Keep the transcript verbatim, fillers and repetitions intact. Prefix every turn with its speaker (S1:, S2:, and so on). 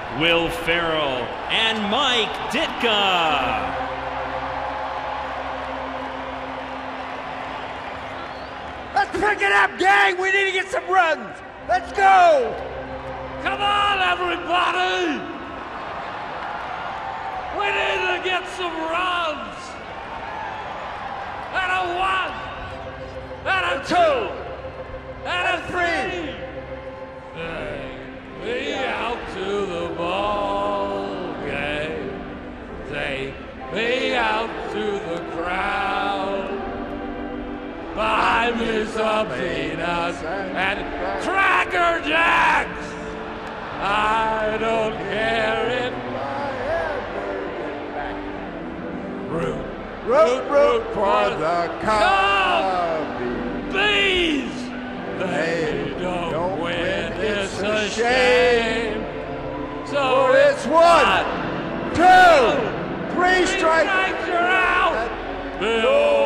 S1: Will Ferrell and Mike Ditka.
S2: Let's pick it up, gang! We need to get some runs! Let's go!
S3: Come on, everybody! We need to get some runs! And a one! And a two! And a three! Take me out to the ball game. Take me out to the crowd. Buy me some peanuts and Cracker Jacks. I don't care if I ever get back. Root, root, root for the Cubbies. They don't, don't win, it's a shame. So it's one, two, three strikes. You're out.